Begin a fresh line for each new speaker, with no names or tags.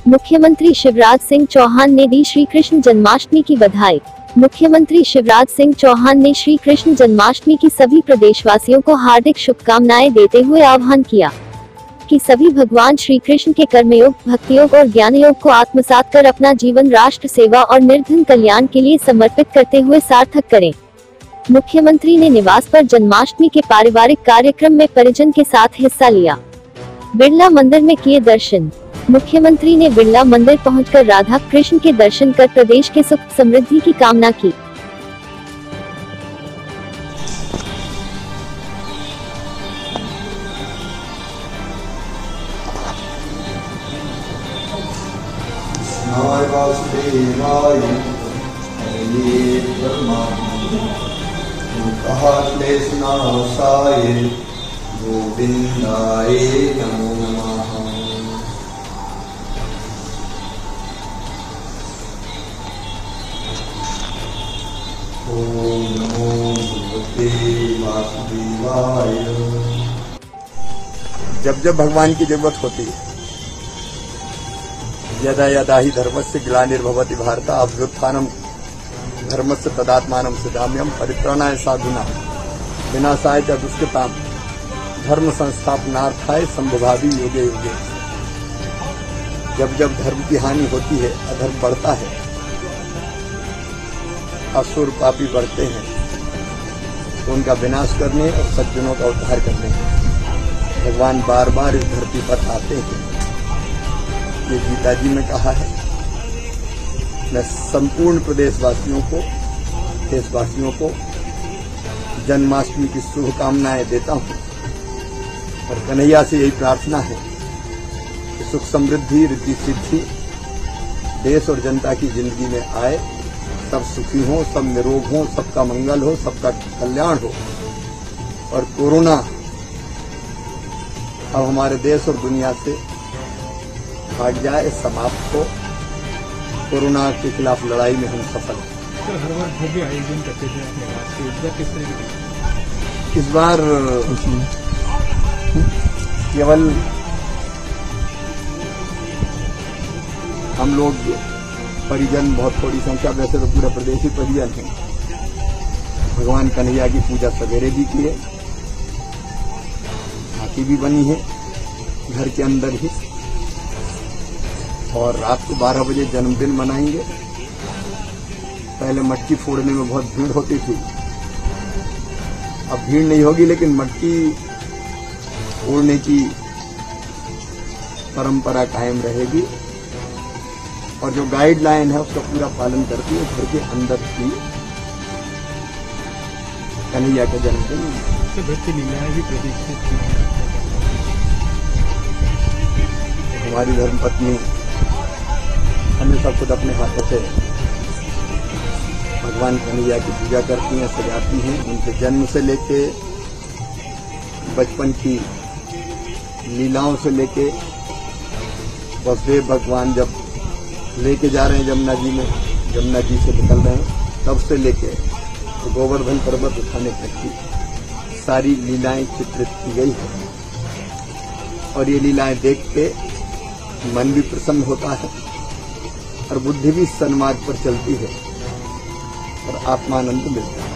मुख्यमंत्री शिवराज सिंह चौहान ने दी श्री कृष्ण जन्माष्टमी की बधाई। मुख्यमंत्री शिवराज सिंह चौहान ने श्री कृष्ण जन्माष्टमी की सभी प्रदेशवासियों को हार्दिक शुभकामनाएं देते हुए आह्वान किया कि सभी भगवान श्री कृष्ण के कर्मयोग, भक्ति योग और ज्ञान योग को आत्मसात कर अपना जीवन राष्ट्र सेवा और निर्धन कल्याण के लिए समर्पित करते हुए सार्थक करें। मुख्यमंत्री ने निवास पर जन्माष्टमी के पारिवारिक कार्यक्रम में परिजन के साथ हिस्सा लिया। बिरला मंदिर में किए दर्शन। मुख्यमंत्री ने बिरला मंदिर पहुंचकर राधा कृष्ण के दर्शन कर प्रदेश के सुख समृद्धि की कामना की।
गोविंदाय नमो नमः। ओम नमो भगवते वासुदेवाय।
जब जब भगवान की जरूरत होती है, यदा यदा ही धर्मस्य ग्लानिर्भवति भारत अभ्युत्थानम धर्मस्य तदात्मानं सदाम्यम परित्राणाय साधुनां विनाशाय च दुष्कृताम् धर्म संस्थापनार्थाय संभवामि युगे युगे। जब जब धर्म की हानि होती है, अधर्म बढ़ता है, असुर पापी बढ़ते हैं, तो उनका विनाश करने और सज्जनों का उद्धार करने भगवान बार बार इस धरती पर आते हैं। ये गीता जी में कहा है। मैं संपूर्ण प्रदेशवासियों को, देशवासियों को जन्माष्टमी की शुभकामनाएं देता हूं और कन्हैया से यही प्रार्थना है कि सुख समृद्धि, रिद्धि सिद्धि देश और जनता की जिंदगी में आए। सब सुखी हो, सब निरोग हो, सबका मंगल हो, सबका कल्याण हो और कोरोना अब हमारे देश और दुनिया से भाग जाए, समाप्त हो। कोरोना के खिलाफ लड़ाई में हम सफल हैं।
सर, हर बार भव्य आयोजन करते थे अपने पास के, इस बार किस तरह की?
इस बार केवल हम लोग परिजन, बहुत थोड़ी संख्या, वैसे तो पूरा प्रदेश ही परिजन है। भगवान कन्हैया की पूजा सवेरे भी की है, झांकी भी बनी है घर के अंदर ही, और रात को 12 बजे जन्मदिन मनाएंगे। पहले मटकी फोड़ने में बहुत भीड़ होती थी, अब भीड़ नहीं होगी, लेकिन मटकी फोड़ने की परंपरा कायम रहेगी और जो गाइडलाइन है उसका पूरा पालन करती है। घर के अंदर ही कन्हैया का जन्मदिन।
भक्ति लीलाएं भी प्रदर्शित की
हमारी धर्मपत्नी हमेशा खुद अपने हाथों से भगवान कन्हैया की पूजा करती हैं, सजाती हैं। उनके जन्म से लेके बचपन की लीलाओं से लेके वसुदेव भगवान जब लेके जा रहे हैं जमुना जी में, जमुना जी से निकल रहे हैं, तब से लेके तो गोवर्धन पर्वत उठाने तक की सारी लीलाएं चित्रित की गई है और ये लीलाएं देख के मन भी प्रसन्न होता है और बुद्धि भी सन्मार्ग पर चलती है और आत्मानंद मिलता है।